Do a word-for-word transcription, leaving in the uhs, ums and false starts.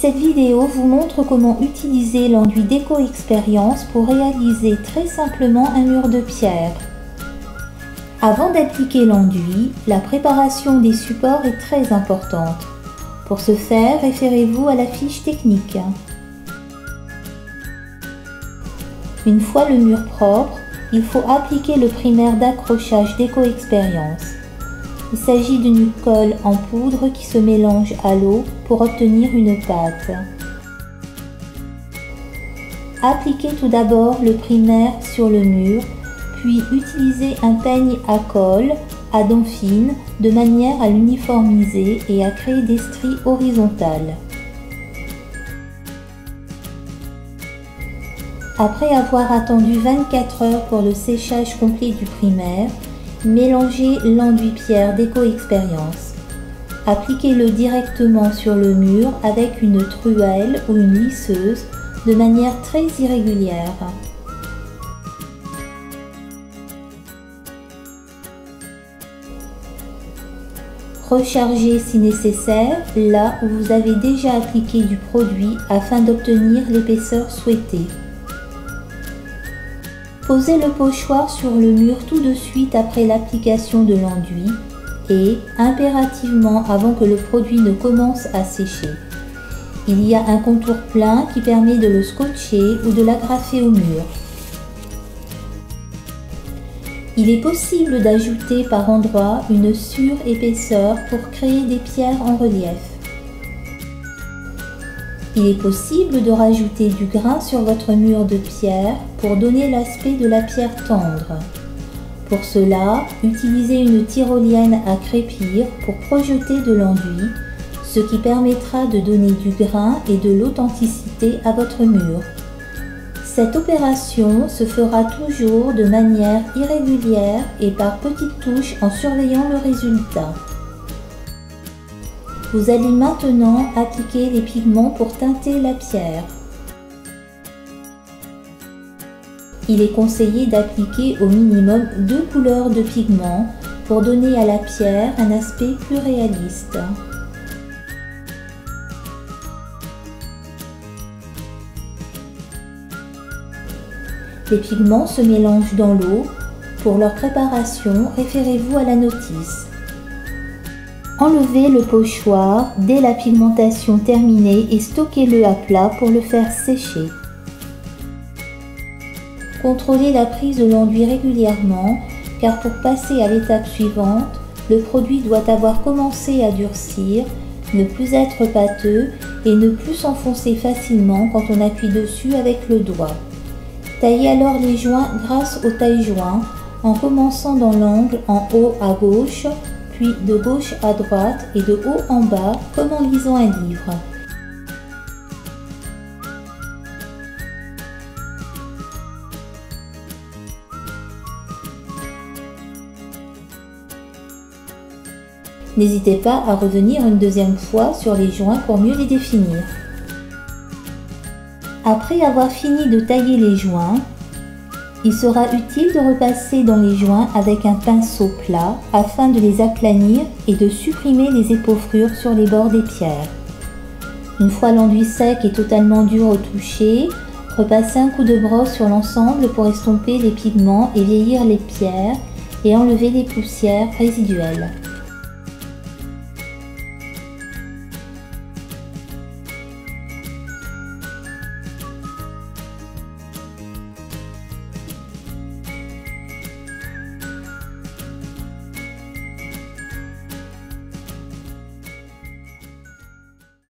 Cette vidéo vous montre comment utiliser l'enduit Déco Expérience pour réaliser très simplement un mur de pierre. Avant d'appliquer l'enduit, la préparation des supports est très importante. Pour ce faire, référez-vous à la fiche technique. Une fois le mur propre, il faut appliquer le primaire d'accrochage Déco Expérience. Il s'agit d'une colle en poudre qui se mélange à l'eau pour obtenir une pâte. Appliquez tout d'abord le primaire sur le mur, puis utilisez un peigne à colle à dents fines de manière à l'uniformiser et à créer des stries horizontales. Après avoir attendu vingt-quatre heures pour le séchage complet du primaire, mélangez l'enduit pierre Déco Expérience. Appliquez-le directement sur le mur avec une truelle ou une lisseuse de manière très irrégulière. Rechargez si nécessaire là où vous avez déjà appliqué du produit afin d'obtenir l'épaisseur souhaitée. Posez le pochoir sur le mur tout de suite après l'application de l'enduit et impérativement avant que le produit ne commence à sécher. Il y a un contour plein qui permet de le scotcher ou de l'agrafer au mur. Il est possible d'ajouter par endroits une surépaisseur pour créer des pierres en relief. Il est possible de rajouter du grain sur votre mur de pierre pour donner l'aspect de la pierre tendre. Pour cela, utilisez une tyrolienne à crépir pour projeter de l'enduit, ce qui permettra de donner du grain et de l'authenticité à votre mur. Cette opération se fera toujours de manière irrégulière et par petites touches en surveillant le résultat. Vous allez maintenant appliquer les pigments pour teinter la pierre. Il est conseillé d'appliquer au minimum deux couleurs de pigments pour donner à la pierre un aspect plus réaliste. Les pigments se mélangent dans l'eau. Pour leur préparation, référez-vous à la notice. Enlevez le pochoir dès la pigmentation terminée et stockez-le à plat pour le faire sécher. Contrôlez la prise de l'enduit régulièrement car pour passer à l'étape suivante, le produit doit avoir commencé à durcir, ne plus être pâteux et ne plus s'enfoncer facilement quand on appuie dessus avec le doigt. Taillez alors les joints grâce au taille-joint en commençant dans l'angle en haut à gauche, puis de gauche à droite et de haut en bas comme en lisant un livre. N'hésitez pas à revenir une deuxième fois sur les joints pour mieux les définir. Après avoir fini de tailler les joints, il sera utile de repasser dans les joints avec un pinceau plat afin de les aplanir et de supprimer les épaufrures sur les bords des pierres. Une fois l'enduit sec et totalement dur au toucher, repassez un coup de brosse sur l'ensemble pour estomper les pigments et vieillir les pierres et enlever les poussières résiduelles.